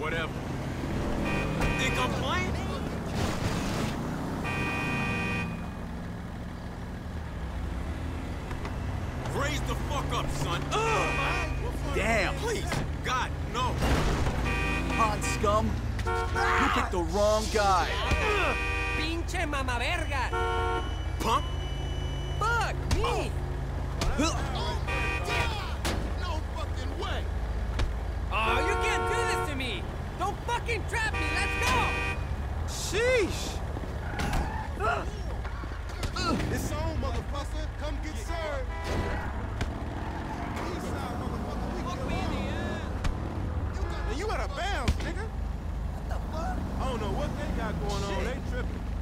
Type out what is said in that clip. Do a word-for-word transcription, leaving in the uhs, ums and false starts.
whatever. Think I'm playing? Raise the fuck up, son. Ugh! Damn. Please, God, no. Hot scum. You picked the wrong guy. Pinche mama verga. Punk? Fuck me. No fucking way! Oh, you can't do this to me. Don't fucking trap me. Let's go. Sheesh. It's on, motherfucker. Come get served. East side, motherfucker. We Fuck get me in the on. ass. And you out of bounds, nigga. What the fuck? I don't know what they got going on. They tripping.